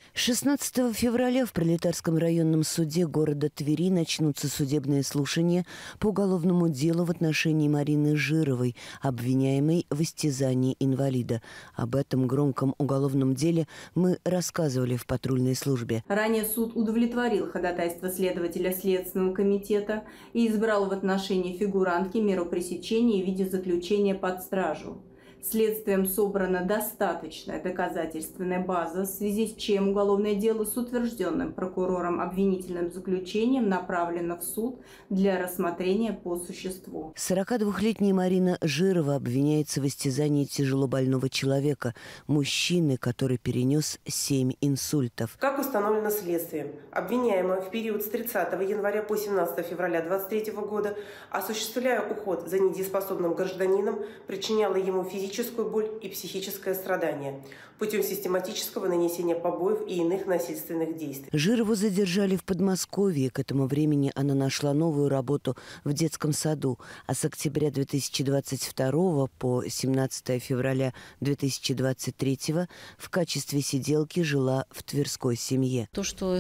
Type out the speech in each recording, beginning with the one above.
16 февраля в Пролетарском районном суде города Твери начнутся судебные слушания по уголовному делу в отношении Марины Жировой, обвиняемой в истязании инвалида. Об этом громком уголовном деле мы рассказывали в патрульной службе. Ранее суд удовлетворил ходатайство следователя Следственного комитета и избрал в отношении фигурантки меру пресечения в виде заключения под стражу. Следствием собрана достаточная доказательственная база, в связи с чем уголовное дело с утвержденным прокурором обвинительным заключением направлено в суд для рассмотрения по существу. 42-летняя Марина Жирова обвиняется в истязании тяжелобольного человека, мужчины, который перенес 7 инсультов. Как установлено следствием, обвиняемая в период с 30 января по 17 февраля 2023 года, осуществляя уход за недееспособным гражданином, причиняла ему физическую боль и психическое страдание путем систематического нанесения побоев и иных насильственных действий. Жирову задержали в Подмосковье. К этому времени она нашла новую работу в детском саду, а с октября 2022 по 17 февраля 2023 в качестве сиделки жила в тверской семье. То, что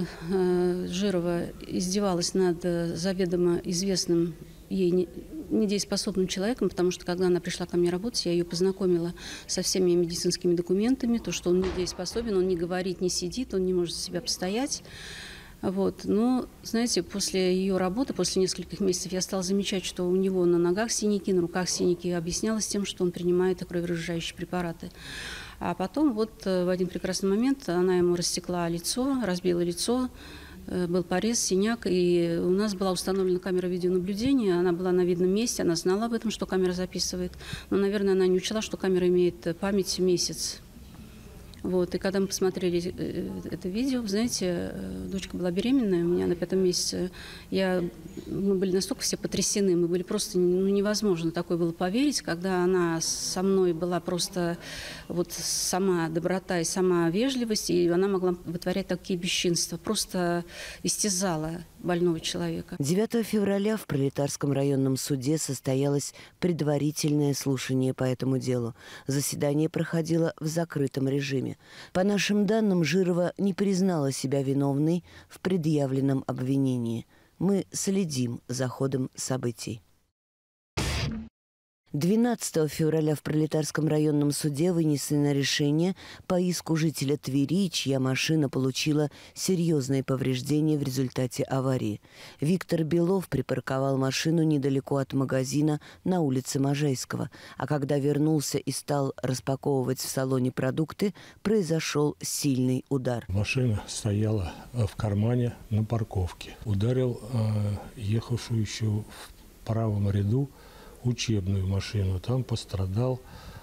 Жирова издевалась над заведомо известным ей недееспособным человеком, потому что, когда она пришла ко мне работать, я ее познакомила со всеми медицинскими документами, то, что он недееспособен, он не говорит, не сидит, он не может за себя постоять. Вот. Но, знаете, после ее работы, после нескольких месяцев, я стала замечать, что у него на ногах синяки, на руках синяки. Объяснялось тем, что он принимает кроверазжижающие препараты. А потом вот в один прекрасный момент она ему рассекла лицо, разбила лицо, был порез, синяк, и у нас была установлена камера видеонаблюдения, она была на видном месте, она знала об этом, что камера записывает, но, наверное, она не учла, что камера имеет память месяц. Вот. И когда мы посмотрели это видео, знаете, дочка была беременная, у меня на 5-м месяце, мы были настолько все потрясены, мы были просто, невозможно такое было поверить, когда она со мной была просто вот сама доброта и сама вежливость, и она могла вытворять такие бесчинства, просто истязала больного человека. 9 февраля в Пролетарском районном суде состоялось предварительное слушание по этому делу. Заседание проходило в закрытом режиме. По нашим данным, Жирова не признала себя виновной в предъявленном обвинении. Мы следим за ходом событий. 12 февраля в Пролетарском районном суде вынесено решение по иску жителя Твери, чья машина получила серьезные повреждения в результате аварии. Виктор Белов припарковал машину недалеко от магазина на улице Можайского, а когда вернулся и стал распаковывать в салоне продукты, произошел сильный удар. Машина стояла в кармане на парковке. Ударил ехавшую еще в правом ряду учебную машину. Там пострадал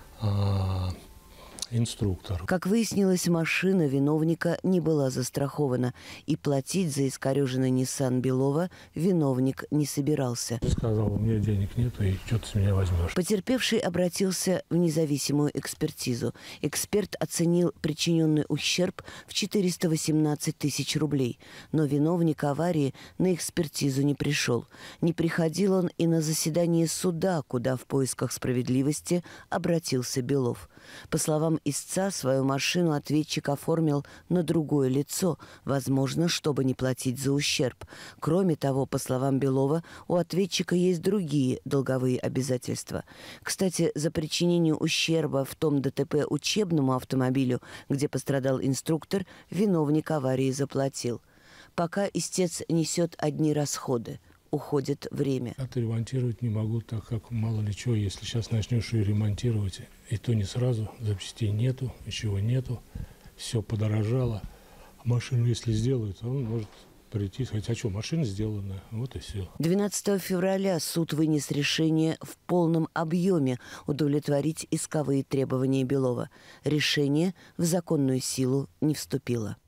инструктор. Как выяснилось, машина виновника не была застрахована, и платить за искореженный Nissan Белова виновник не собирался. Сказал, у меня денег нету, и что ты с меня возьмешь. Потерпевший обратился в независимую экспертизу. Эксперт оценил причиненный ущерб в 418 тысяч рублей, но виновник аварии на экспертизу не пришел. Не приходил он и на заседание суда, куда в поисках справедливости обратился Белов. По словам истца, свою машину ответчик оформил на другое лицо, возможно, чтобы не платить за ущерб. Кроме того, по словам Белова, у ответчика есть другие долговые обязательства. Кстати, за причинение ущерба в том ДТП учебному автомобилю, где пострадал инструктор, виновник аварии заплатил. Пока истец несет одни расходы. Уходит время. Отремонтировать не могу, так как мало ли чего, если сейчас начнешь ее ремонтировать, и то не сразу, запчастей нету, ничего нету, все подорожало. Машину, если сделают, он может прийти, хотя что, машина сделана, вот и все. 12 февраля суд вынес решение в полном объеме удовлетворить исковые требования Белова. Решение в законную силу не вступило.